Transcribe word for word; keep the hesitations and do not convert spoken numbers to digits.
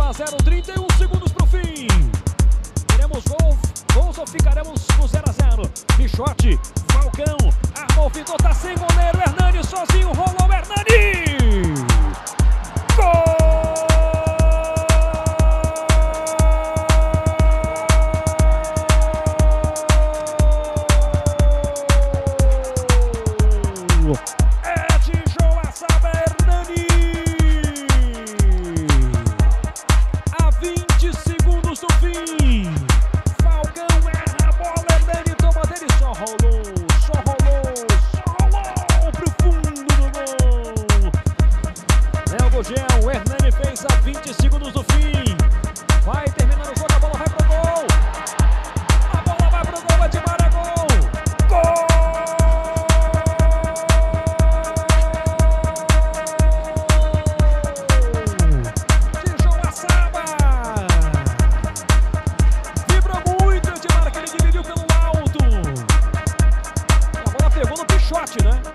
a zero, trinta e um segundos pro fim. Teremos gol, gols ou ficaremos no zero a zero. Pichote, Falcão, armou o Vitor, tá sem goleiro. Hernani sozinho, rolou o Hernani. Gol! É de Joaçaba, Hernani. A vinte segundos do fim. Falcão erra a bola, Hernani toma dele. Só rolou, só rolou, só rolou pro fundo do gol. Léo Gugel, o Hernani fez a vinte segundos do fim. Vai terminando o jogo, a bola vai pro gol. A bola vai pro gol, é de Maragol. Gol! Né?